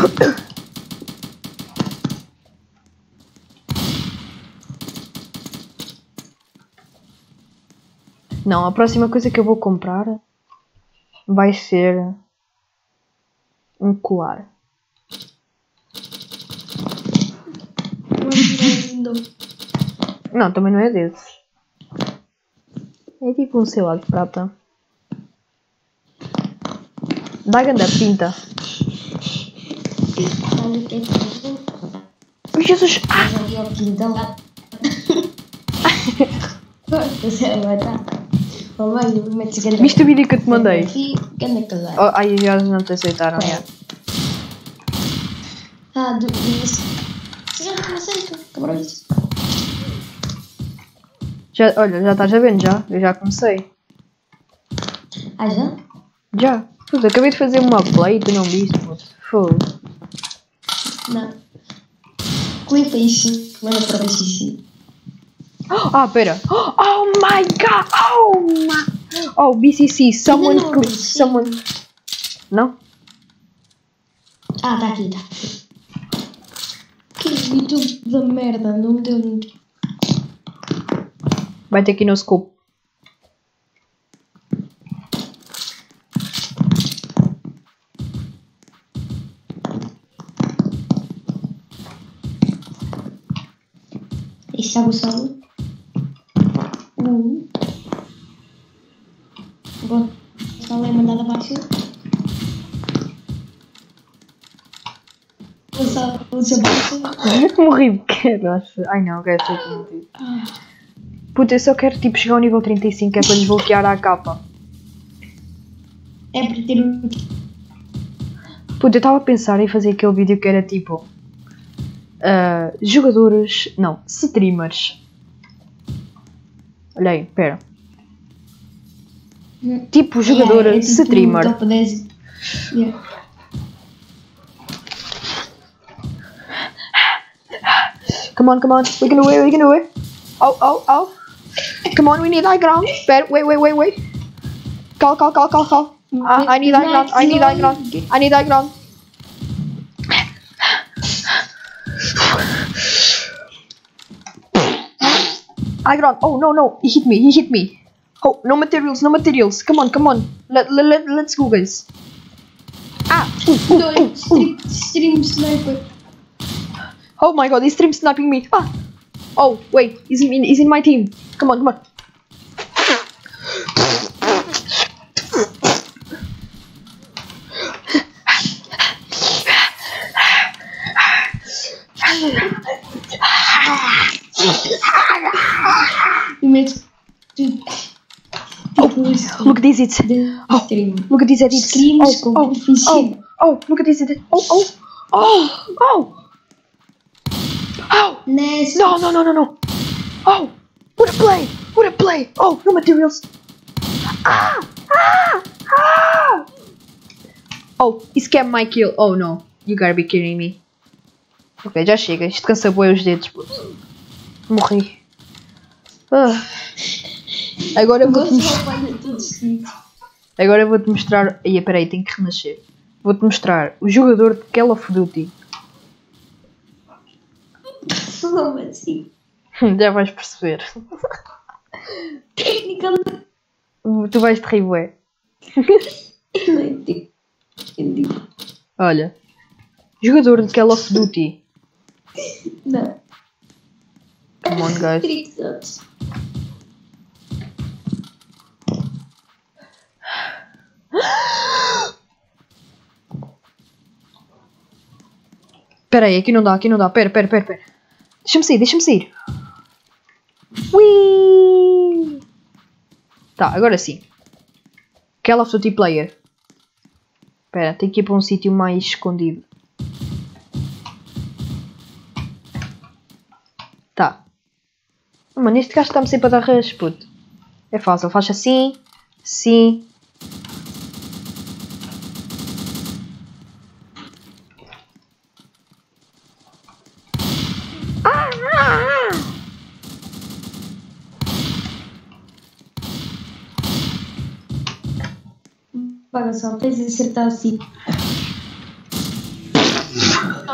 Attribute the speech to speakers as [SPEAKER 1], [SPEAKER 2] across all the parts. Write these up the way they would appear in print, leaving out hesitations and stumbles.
[SPEAKER 1] Não, a próxima coisa que eu vou comprar vai ser um colar. Não, também não é desses. É tipo um celular de prata. Dá grande pinta. Jesus! Viste o vídeo que eu te mandei? Oh, ai, já não te aceitaram. Olha, já estás a ver, já? Eu já comecei.
[SPEAKER 2] Ah, já?
[SPEAKER 1] Já. Puta, acabei de fazer uma play e tu não viste, puto. Fogo.
[SPEAKER 2] Não. Clipa isso. Manda para isso.
[SPEAKER 1] Ah, pera. Oh my god! Oh, BCC. Someone. Não?
[SPEAKER 2] Ah, tá aqui, tá. Que YouTube da merda, não me deu.
[SPEAKER 1] Vai ter aqui no scope.
[SPEAKER 2] Isto é o solo. Bom, só é mandado abaixo. O solo abaixo.
[SPEAKER 1] Morri de quedas. Ai não, quero ser contigo. Puta, eu só quero tipo chegar ao nível 35, é para desbloquear a capa.
[SPEAKER 2] É para ter um.
[SPEAKER 1] Puta, eu estava a pensar em fazer aquele vídeo que era tipo jogadores. Não, streamers. Olha aí, pera. Tipo jogador
[SPEAKER 2] tipo
[SPEAKER 1] streamer.
[SPEAKER 2] Top 10. Yeah.
[SPEAKER 1] Come on, we can do it. Oh. Come on, we need high ground. Pera, wait. Cal. I need high ground. I need high ground. High ground. Oh no, he hit me. Oh, no materials. Come on. Let's go, guys.
[SPEAKER 2] Stream sniper.
[SPEAKER 1] Oh my god, he's stream sniping me. Oh, wait, he's in my team. Come on. Look at these edits. Look at these edits. Look at these edits.
[SPEAKER 2] Nice.
[SPEAKER 1] No. Oh, what a play. Oh, no materials. Oh, he scammed my kill. Oh no, you gotta be kidding me. Ok, já chega. Isto cansa bué os dedos, puto. Morri. Agora eu vou-te mostrar. Aí, peraí, tenho que renascer. Vou-te mostrar o jogador de Call of Duty.
[SPEAKER 2] Como assim?
[SPEAKER 1] Já vais perceber.
[SPEAKER 2] Tecnicamente.
[SPEAKER 1] Tu vais te rir, bué.
[SPEAKER 2] Não entendi.
[SPEAKER 1] Olha. Jogador de Call of Duty.
[SPEAKER 2] Não.
[SPEAKER 1] Come on, guys. Espera aí, aqui não dá. Pera. Deixa-me sair. Ui! Tá, agora sim. Call of Duty player. Espera, tem que ir para um sítio mais escondido. Tá. Mano, este gajo está-me sempre a dar rush, puto. É fácil, faz assim. Sim.
[SPEAKER 2] Paga só, tens de acertar assim.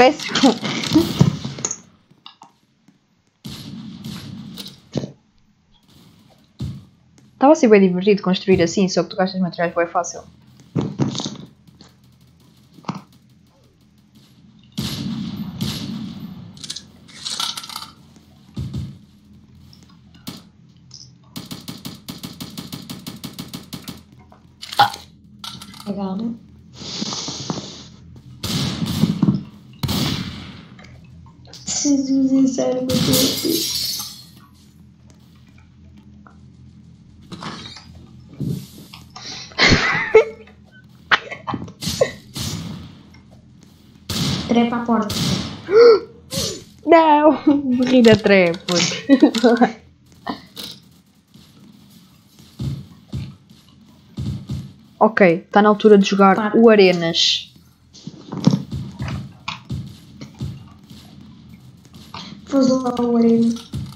[SPEAKER 1] Péssimo. Estava a ser bem divertido construir assim, só que tu gastas materiais bem fácil.
[SPEAKER 2] Legal, né? Preciso sincero com você. Trepa a porta.
[SPEAKER 1] Não! Morri da trepa. Ok, está na altura de jogar o Arenas.
[SPEAKER 2] Vou lá o arena.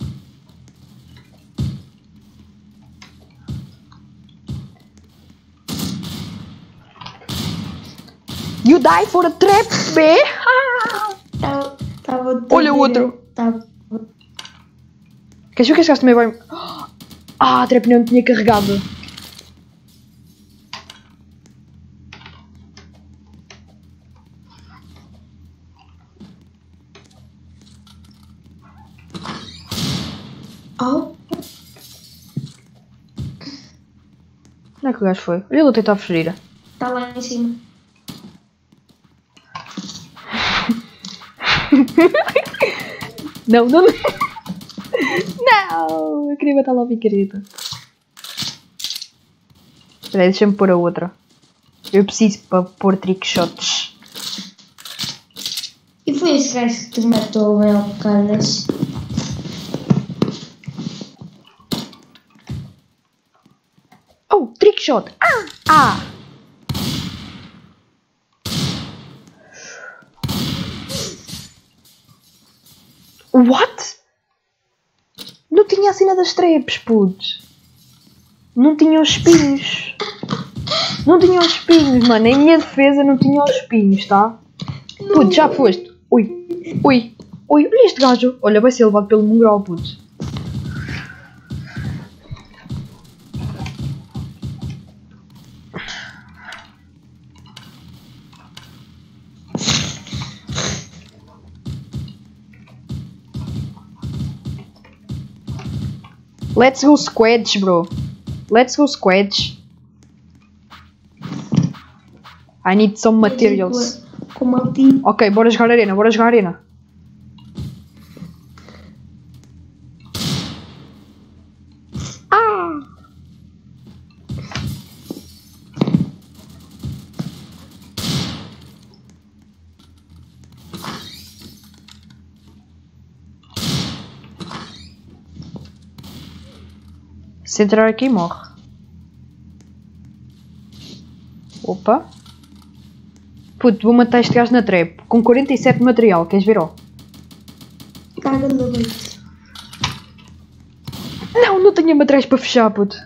[SPEAKER 1] You die for a trap, B! Olha o outro! Queres ver que este gajo também vai... Ah, a trap não tinha carregado.
[SPEAKER 2] Oh.
[SPEAKER 1] Onde é que o gajo foi? Olha ele a tentar fugir.
[SPEAKER 2] Está lá em cima.
[SPEAKER 1] Não, não, não! Não! Eu queria matar lá a picareta. Espera aí, deixa-me pôr a outra. Eu preciso para pôr trickshots.
[SPEAKER 2] E foi esse gajo que te matou, Mel Canas?
[SPEAKER 1] Oh, trickshot! Ah! Ah! What? Não tinha a cena das traps, putz. Não tinha os espinhos. Não tinha os espinhos, mano. Em minha defesa não tinha os espinhos, tá? Putz, já foste. Ui, ui, ui. Olha este gajo. Olha, vai ser levado pelo mongrel, putz. Let's go squads, bro. Let's go squads. I need some materials.
[SPEAKER 2] Como a ti.
[SPEAKER 1] Ok, bora jogar arena, bora jogar arena. Ah! Se entrar aqui, morre. Opa. Puto, vou matar este gajo na trap. Com 47 de material, queres ver, ó?
[SPEAKER 2] Caga no leite.
[SPEAKER 1] Não, não tenho materiais para fechar, puto.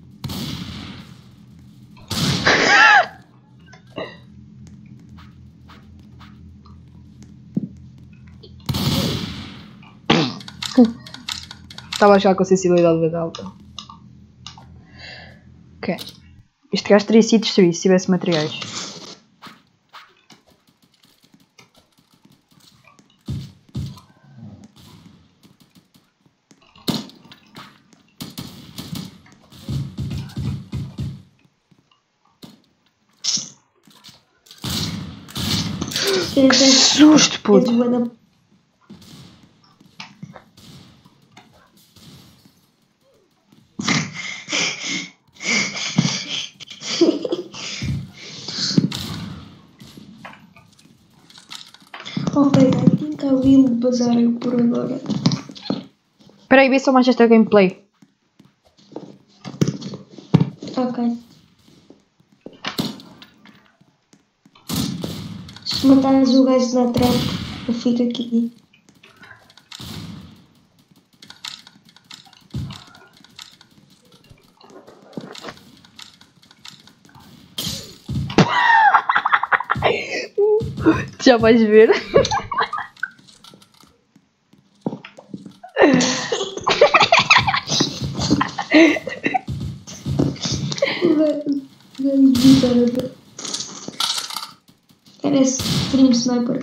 [SPEAKER 1] Estava a achar com a sensibilidade bem alta. Ok. Este gajo teria sido destruído se tivesse materiais. Que susto, puto!
[SPEAKER 2] Ok, tenho que abrir o bazar por agora.
[SPEAKER 1] Espera aí, vê só mais esta gameplay.
[SPEAKER 2] Ok. Se matares o gajo na trap, eu fico aqui.
[SPEAKER 1] Já vais ver.
[SPEAKER 2] Era stream sniper.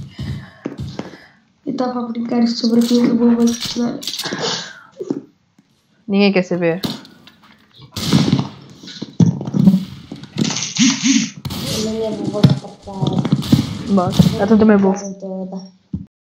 [SPEAKER 2] Eu estava a brincar sobre aquilo do bomba de personagem.
[SPEAKER 1] Ninguém quer saber.
[SPEAKER 3] Eu nem vou voltar para casa.
[SPEAKER 1] Bora. Eu também vou.
[SPEAKER 3] Toda.